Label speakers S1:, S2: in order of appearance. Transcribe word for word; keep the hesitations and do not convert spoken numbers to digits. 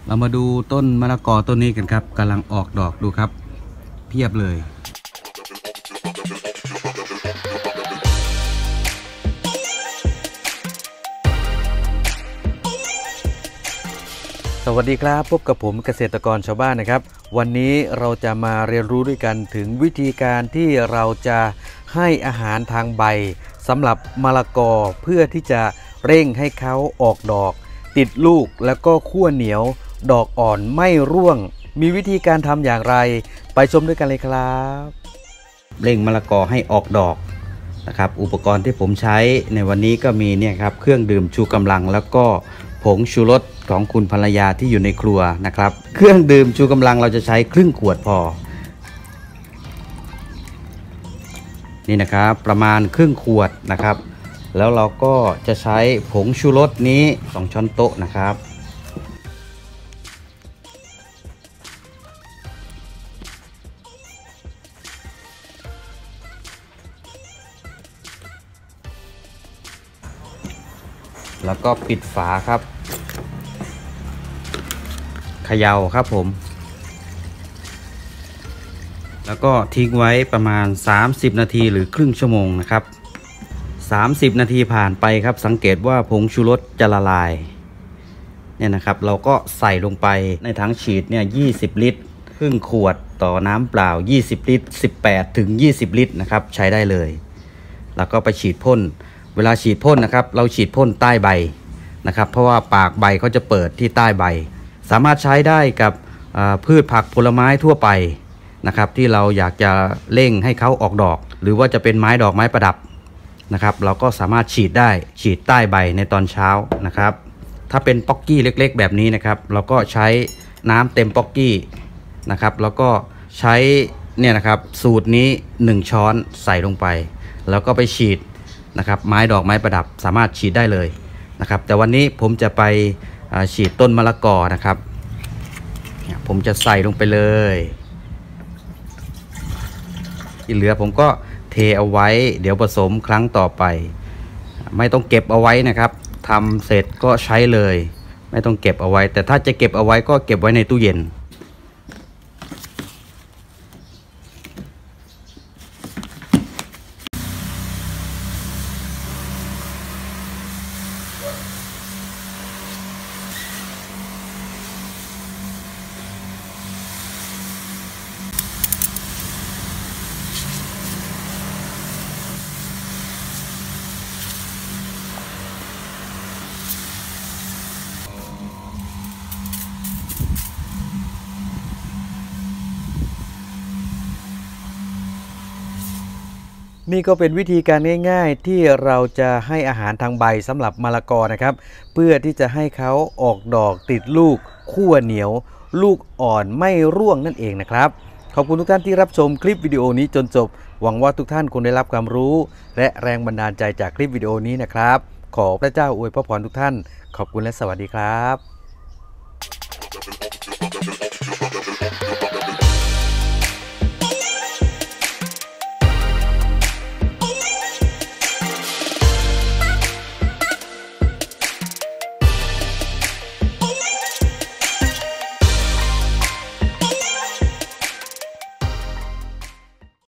S1: เรามาดูต้นมะละกอต้นนี้กันครับกำลังออกดอกดูครับเพียบเลยสวัสดีครับพบกับผมเกษตรกรชาวบ้านนะครับวันนี้เราจะมาเรียนรู้ด้วยกันถึงวิธีการที่เราจะให้อาหารทางใบสำหรับมะละกอเพื่อที่จะเร่งให้เขาออกดอกติดลูกแล้วก็ขั้วเหนียวดอกอ่อนไม่ร่วงมีวิธีการทำอย่างไรไปชมด้วยกันเลยครับเร่งมะละกอให้ออกดอกนะครับอุปกรณ์ที่ผมใช้ในวันนี้ก็มีเนี่ยครับเครื่องดื่มชูกำลังแล้วก็ผงชูรสของคุณภรรยาที่อยู่ในครัวนะครับเครื่องดื่มชูกำลังเราจะใช้ครึ่งขวดพอนี่นะครับประมาณครึ่งขวดนะครับแล้วเราก็จะใช้ผงชูรสนี้สองช้อนโต๊ะนะครับแล้วก็ปิดฝาครับเขย่าครับผมแล้วก็ทิ้งไว้ประมาณสามสิบนาทีหรือครึ่งชั่วโมงนะครับสามสิบนาทีผ่านไปครับสังเกตว่าผงชูรสจะละลายเนี่ยนะครับเราก็ใส่ลงไปในถังฉีดเนี่ยยี่สิบลิตรครึ่งขวดต่อน้ำเปล่ายี่สิบลิตรสิบแปดถึงยี่สิบลิตรนะครับใช้ได้เลยแล้วก็ไปฉีดพ่นเวลาฉีดพ่นนะครับเราฉีดพ่นใต้ใบนะครับเพราะว่าปากใบเขาจะเปิดที่ใต้ใบสามารถใช้ได้กับพืชผักผลไม้ทั่วไปนะครับที่เราอยากจะเร่งให้เขาออกดอกหรือว่าจะเป็นไม้ดอกไม้ประดับนะครับเราก็สามารถฉีดได้ฉีดใต้ใบในตอนเช้านะครับถ้าเป็นป๊อกกี้เล็กๆแบบนี้นะครับเราก็ใช้น้ำเต็มป๊อกกี้นะครับแล้วก็ใช้เนี่ยนะครับสูตรนี้หนึ่งช้อนใส่ลงไปแล้วก็ไปฉีดนะครับไม้ดอกไม้ประดับสามารถฉีดได้เลยนะครับแต่วันนี้ผมจะไปฉีดต้นมะละกอนะครับผมจะใส่ลงไปเลยที่เหลือผมก็เทเอาไว้เดี๋ยวผสมครั้งต่อไปไม่ต้องเก็บเอาไว้นะครับทำเสร็จก็ใช้เลยไม่ต้องเก็บเอาไว้แต่ถ้าจะเก็บเอาไว้ก็เก็บไว้ในตู้เย็นนี่ก็เป็นวิธีการง่ายๆที่เราจะให้อาหารทางใบสำหรับมะละกอนะครับเพื่อที่จะให้เขาออกดอกติดลูกขั้วเหนียวลูกอ่อนไม่ร่วงนั่นเองนะครับขอบคุณทุกท่านที่รับชมคลิปวิดีโอนี้จนจบหวังว่าทุกท่านคงได้รับความรู้และแรงบันดาลใจจากคลิปวิดีโอนี้นะครับขอพระเจ้าอวยพรทุกท่านขอบคุณและสวัสดีครับ